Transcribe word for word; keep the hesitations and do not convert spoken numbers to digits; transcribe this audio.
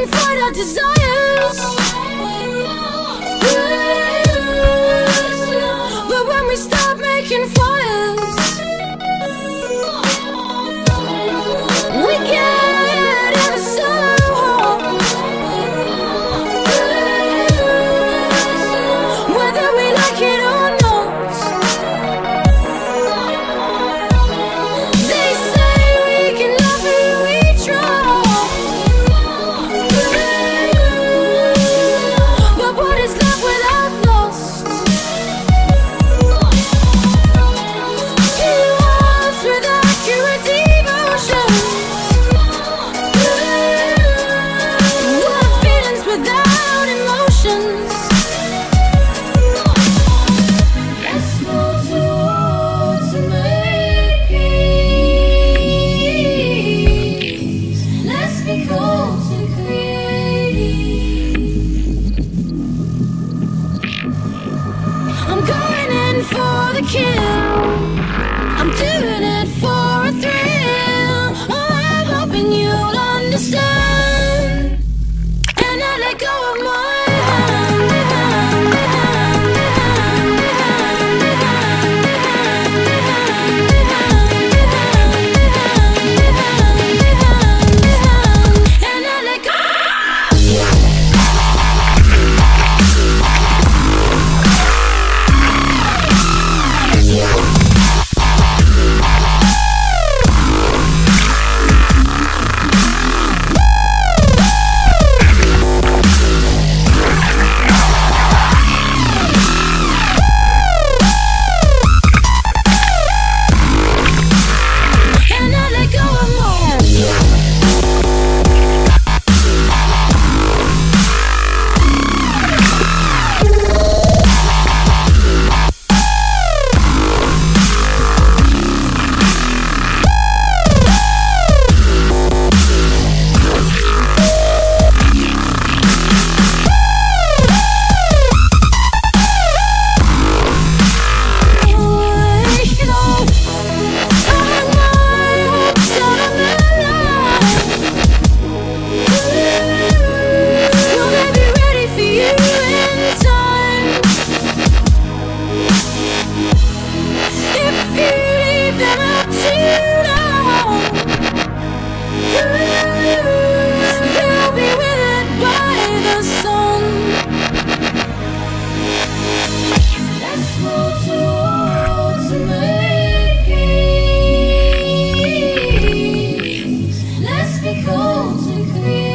can fight our desires. But when we stop making fires, we get ever so hot. Whether we like it or not. They say we can love who we try, but what is love without lost? Two hearts with accurate devotion. What feelings without emotions? Let's go towards to make peace. Let's be cold to create. I'm going in for the kill. I'm doing it for a thrill. Oh, I'm hoping you'll understand. And I let go of my hand, hand, hand, hand, hand, and I let go. And I let go of more. Wake up, hang my hopes out on the line. Will they be ready for you in time? If you leave them up too long, they'll be withered by the sun. Let's go towards to make peace. Let's be cold to create.